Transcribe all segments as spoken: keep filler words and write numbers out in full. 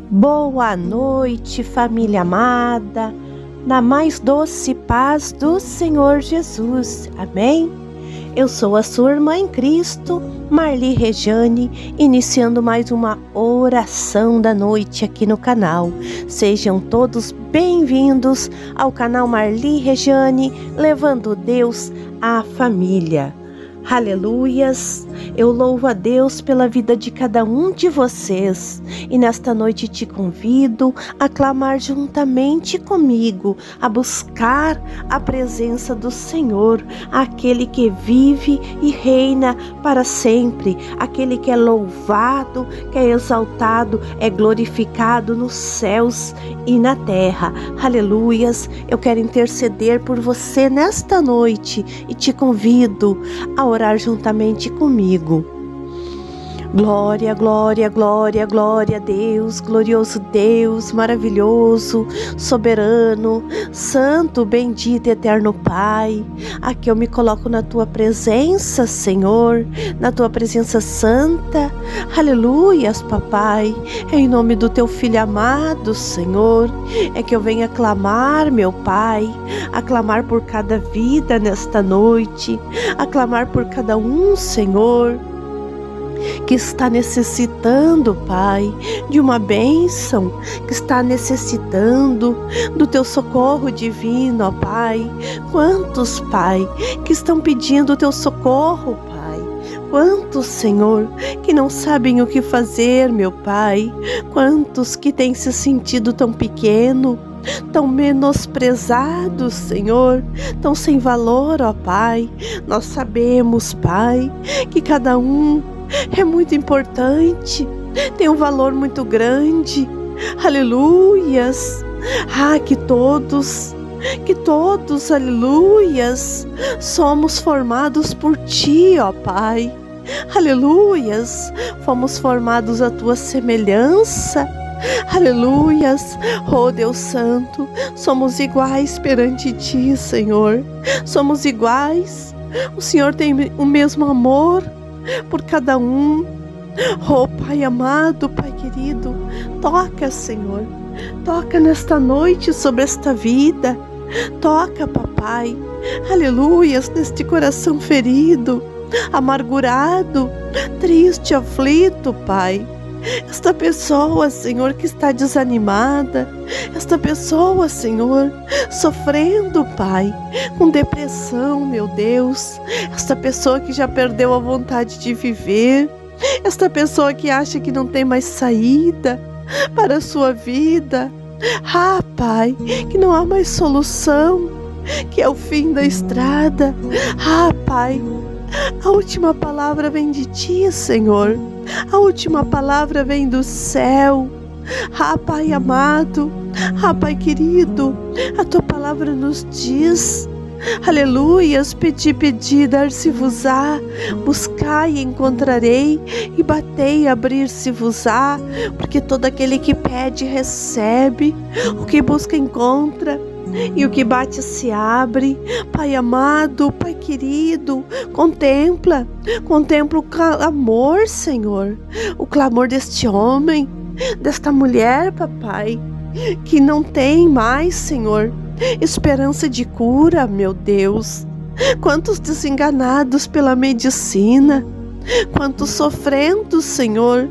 Boa noite, família amada, na mais doce paz do Senhor Jesus, amém? Eu sou a sua irmã em Cristo, Marli Rejane, iniciando mais uma oração da noite aqui no canal. Sejam todos bem-vindos ao canal Marli Rejane, levando Deus à família. Aleluias! Eu louvo a Deus pela vida de cada um de vocês e nesta noite te convido a clamar juntamente comigo, a buscar a presença do Senhor, aquele que vive e reina para sempre, aquele que é louvado, que é exaltado, é glorificado nos céus e na terra. Aleluias! Eu quero interceder por você nesta noite e te convido a orar juntamente comigo. Glória, glória, glória, glória a Deus, glorioso Deus, maravilhoso, soberano, santo, bendito e eterno Pai. Aqui eu me coloco na tua presença, Senhor, na tua presença santa. Aleluias, papai. Em nome do teu filho amado, Senhor, é que eu venho aclamar, meu Pai, aclamar por cada vida nesta noite, aclamar por cada um, Senhor, que está necessitando, Pai, de uma bênção, que está necessitando do teu socorro divino, ó Pai. Quantos, Pai, que estão pedindo o teu socorro, Pai. Quantos, Senhor, que não sabem o que fazer, meu Pai. Quantos que têm se sentido tão pequeno, tão menosprezados, Senhor, tão sem valor, ó Pai. Nós sabemos, Pai, que cada um é muito importante, tem um valor muito grande. Aleluias! Ah, que todos, que todos, aleluias, somos formados por Ti, ó Pai. Aleluias! Fomos formados à Tua semelhança. Aleluias! Oh Deus Santo, somos iguais perante Ti, Senhor. Somos iguais. O Senhor tem o mesmo amor por cada um. Oh Pai amado, Pai querido, toca, Senhor, toca nesta noite sobre esta vida, toca, papai, aleluias, neste coração ferido, amargurado, triste, aflito, Pai. Esta pessoa, Senhor, que está desanimada, esta pessoa, Senhor, sofrendo, Pai, com depressão, meu Deus, esta pessoa que já perdeu a vontade de viver, esta pessoa que acha que não tem mais saída para a sua vida, ah, Pai, que não há mais solução, que é o fim da estrada, ah, Pai, a última palavra vem de Ti, Senhor. A última palavra vem do céu. Ah, Pai amado, ah, Pai querido, a Tua palavra nos diz, aleluias, pedi, pedi, dar-se-vos-á, buscai e encontrarei, e batei e abrir-se-vos-á, porque todo aquele que pede recebe, o que busca encontra, e o que bate se abre. Pai amado, Pai querido, contempla, contempla o clamor, Senhor, o clamor deste homem, desta mulher, papai, que não tem mais, Senhor, esperança de cura, meu Deus. Quantos desenganados pela medicina, quantos sofrendo, Senhor,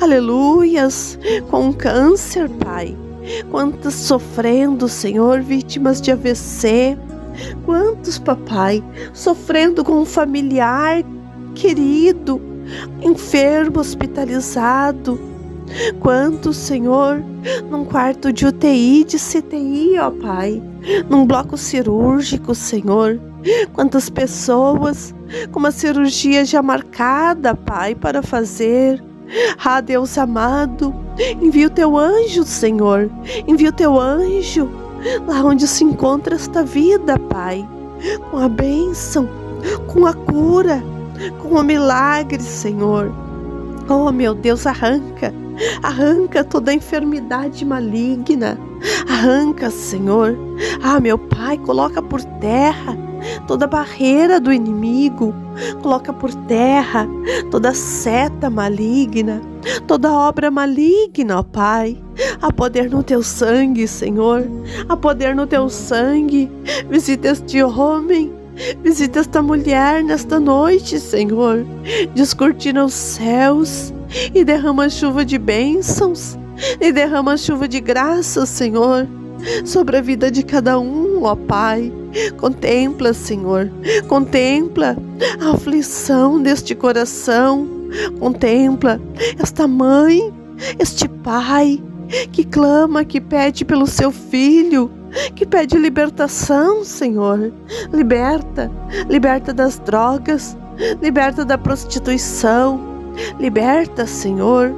aleluias, com câncer, Pai. Quantos sofrendo, Senhor, vítimas de A V C. Quantos, papai, sofrendo com um familiar querido, enfermo, hospitalizado. Quantos, Senhor, num quarto de U T I, de C T I, ó Pai, num bloco cirúrgico, Senhor. Quantas pessoas com uma cirurgia já marcada, Pai, para fazer. Ah, Deus amado, envia o Teu anjo, Senhor, envia o Teu anjo lá onde se encontra esta vida, Pai, com a bênção, com a cura, com o milagre, Senhor. Oh, meu Deus, arranca, arranca toda a enfermidade maligna, arranca, Senhor. Ah, meu Pai, coloca por terra toda barreira do inimigo, coloca por terra toda seta maligna, toda obra maligna, ó Pai. Há poder no teu sangue, Senhor. Há poder no teu sangue. Visita este homem. Visita esta mulher nesta noite, Senhor. Descortina os céus e derrama chuva de bênçãos. E derrama chuva de graça, Senhor, sobre a vida de cada um, ó Pai. Contempla, Senhor. Contempla a aflição deste coração. Contempla esta mãe, este pai que clama, que pede pelo seu filho, que pede libertação, Senhor. Liberta, liberta das drogas, liberta da prostituição, liberta, Senhor,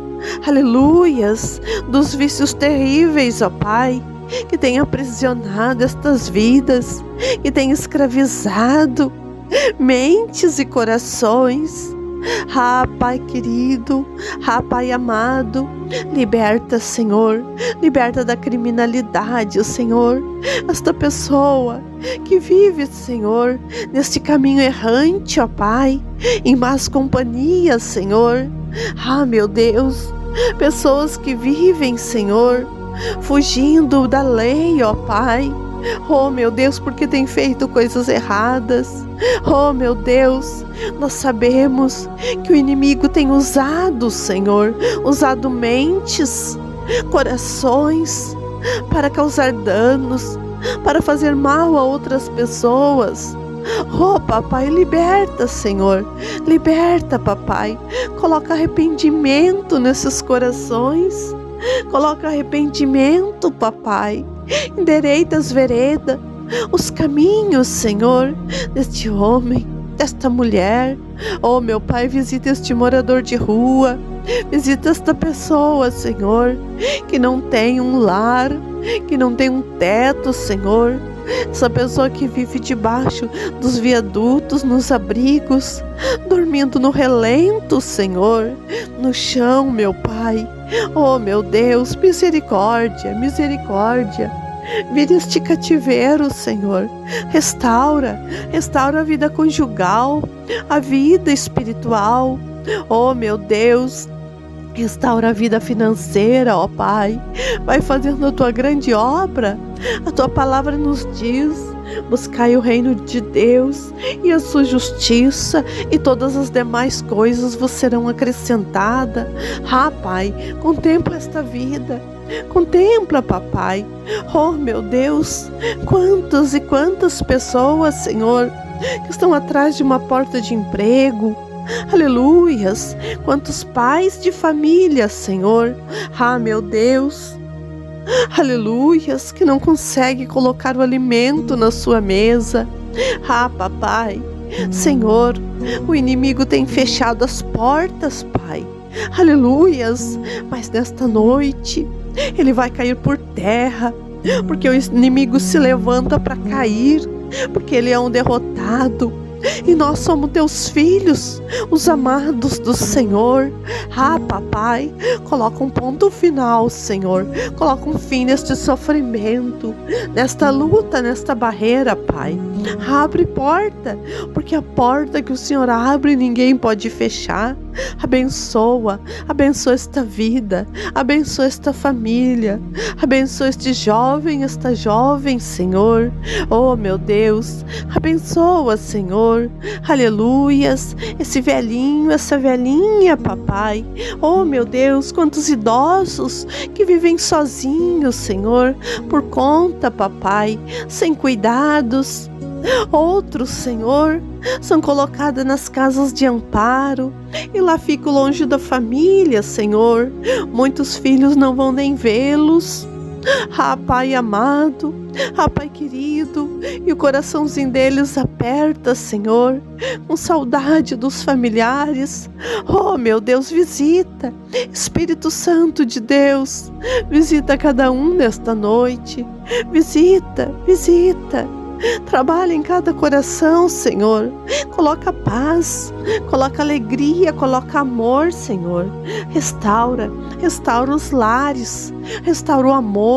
aleluias, dos vícios terríveis, ó Pai, que tem aprisionado estas vidas, que tem escravizado mentes e corações. Ah, Pai querido, ah, Pai amado, liberta, Senhor, liberta da criminalidade, Senhor, esta pessoa que vive, Senhor, neste caminho errante, ó Pai, em más companhias, Senhor. Ah, meu Deus, pessoas que vivem, Senhor, fugindo da lei, ó Pai. Oh, meu Deus, porque tem feito coisas erradas. Oh, meu Deus, nós sabemos que o inimigo tem usado, Senhor, usado mentes, corações, para causar danos, para fazer mal a outras pessoas. Oh, papai, liberta, Senhor, liberta, papai. Coloca arrependimento nesses corações. Coloca arrependimento, papai. Endireita as veredas, os caminhos, Senhor, deste homem, desta mulher. Oh, meu Pai, visita este morador de rua. Visita esta pessoa, Senhor, que não tem um lar, que não tem um teto, Senhor. Essa pessoa que vive debaixo dos viadutos, nos abrigos, dormindo no relento, Senhor, no chão, meu Pai. Oh, meu Deus, misericórdia, misericórdia. Vira este cativeiro, Senhor. Restaura, restaura a vida conjugal, a vida espiritual. Oh, meu Deus, restaura a vida financeira, ó Pai. Vai fazendo a tua grande obra. A tua palavra nos diz: buscai o reino de Deus e a sua justiça, e todas as demais coisas vos serão acrescentadas. Ah, Pai, contempla esta vida. Contempla, papai. Oh, meu Deus, quantas e quantas pessoas, Senhor, que estão atrás de uma porta de emprego. Aleluias. Quantos pais de família, Senhor. Ah, meu Deus. Aleluias, que não consegue colocar o alimento na sua mesa. Ah, papai, Senhor, o inimigo tem fechado as portas, Pai. Aleluias, mas nesta noite ele vai cair por terra, porque o inimigo se levanta para cair, porque ele é um derrotado. E nós somos teus filhos, os amados do Senhor. Ah, papai, coloca um ponto final, Senhor. Coloca um fim neste sofrimento, nesta luta, nesta barreira, Pai. Abre porta, porque a porta que o Senhor abre ninguém pode fechar. Abençoa, abençoa esta vida, abençoa esta família, abençoa este jovem, esta jovem, Senhor. Oh, meu Deus, abençoa, Senhor. Aleluias, esse velhinho, essa velhinha, papai. Oh, meu Deus, quantos idosos que vivem sozinhos, Senhor, por conta, papai, sem cuidados. Outros, Senhor, são colocadas nas casas de amparo e lá ficam longe da família, Senhor. Muitos filhos não vão nem vê-los. Ah, Pai amado, ah, Pai querido, e o coraçãozinho deles aperta, Senhor, com saudade dos familiares. Oh, meu Deus, visita, Espírito Santo de Deus, visita cada um nesta noite. Visita, visita. Trabalha em cada coração, Senhor. Coloca paz, coloca alegria, coloca amor, Senhor. Restaura, restaura os lares, restaura o amor,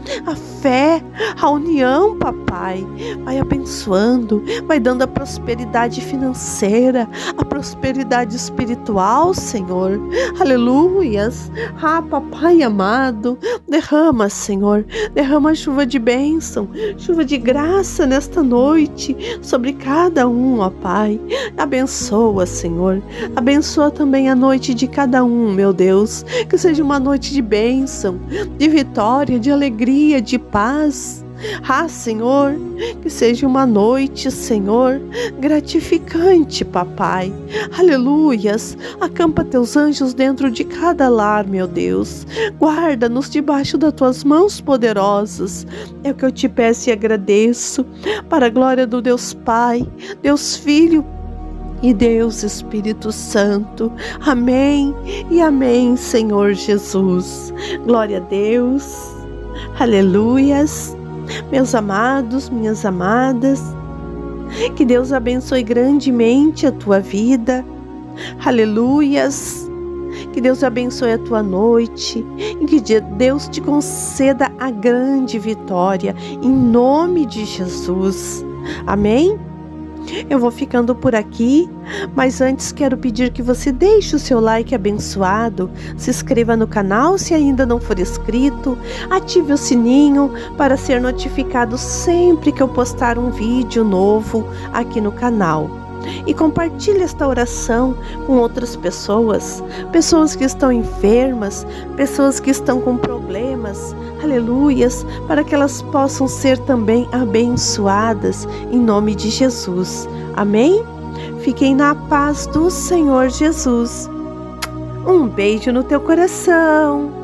a fé, a união, papai. Vai abençoando, vai dando a prosperidade financeira, a prosperidade espiritual, Senhor. Aleluias. Ah, papai amado, derrama, Senhor, derrama chuva de bênção, chuva de graça nesta noite sobre cada um, ó Pai. Abençoa, Senhor, abençoa também a noite de cada um, meu Deus, que seja uma noite de bênção, de vitória, de alegria, de paz. Ah, Senhor, que seja uma noite, Senhor, gratificante, papai. Aleluias. Acampa teus anjos dentro de cada lar, meu Deus. Guarda-nos debaixo das tuas mãos poderosas. É o que eu te peço e agradeço, para a glória do Deus Pai, Deus Filho e Deus Espírito Santo. Amém e amém, Senhor Jesus. Glória a Deus. Aleluias. Meus amados, minhas amadas, que Deus abençoe grandemente a tua vida. Aleluias. Que Deus abençoe a tua noite e que Deus te conceda a grande vitória em nome de Jesus. Amém? Eu vou ficando por aqui, mas antes quero pedir que você deixe o seu like abençoado, se inscreva no canal se ainda não for inscrito, ative o sininho para ser notificado sempre que eu postar um vídeo novo aqui no canal. E compartilhe esta oração com outras pessoas, pessoas que estão enfermas, pessoas que estão com problemas, aleluias, para que elas possam ser também abençoadas em nome de Jesus. Amém? Fiquem na paz do Senhor Jesus. Um beijo no teu coração.